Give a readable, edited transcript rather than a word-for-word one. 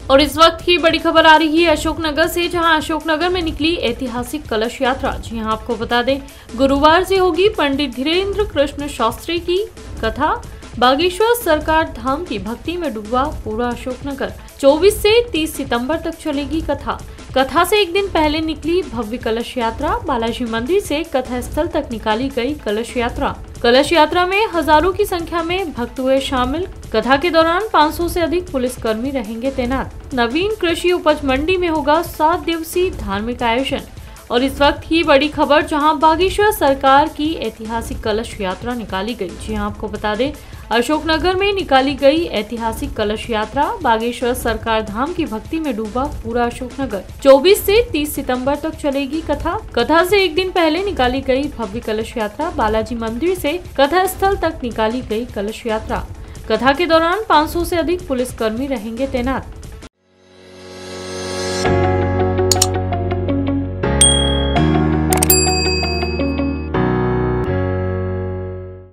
और इस वक्त की बड़ी खबर आ रही है अशोकनगर से, जहां अशोकनगर में निकली ऐतिहासिक कलश यात्रा। जी हां, आपको बता दें गुरुवार से होगी पंडित धीरेन्द्र कृष्ण शास्त्री की कथा। बागेश्वर सरकार धाम की भक्ति में डूबा पूरा अशोकनगर। 24 से 30 सितंबर तक चलेगी कथा। कथा से एक दिन पहले निकली भव्य कलश यात्रा। बालाजी मंदिर से कथा स्थल तक निकाली गई कलश यात्रा। कलश यात्रा में हजारों की संख्या में भक्त हुए शामिल। कथा के दौरान 500 से अधिक पुलिसकर्मी रहेंगे तैनात। नवीन कृषि उपज मंडी में होगा 7 दिवसीय धार्मिक आयोजन। और इस वक्त की बड़ी खबर, जहां बागेश्वर सरकार की ऐतिहासिक कलश यात्रा निकाली गई। जी हां, आपको बता दें अशोकनगर में निकाली गई ऐतिहासिक कलश यात्रा। बागेश्वर सरकार धाम की भक्ति में डूबा पूरा अशोकनगर। 24 से 30 सितंबर तक चलेगी कथा। कथा से एक दिन पहले निकाली गई भव्य कलश यात्रा। बालाजी मंदिर से कथा स्थल तक निकाली गई कलश यात्रा। कथा के दौरान 500 से अधिक पुलिसकर्मी रहेंगे तैनात।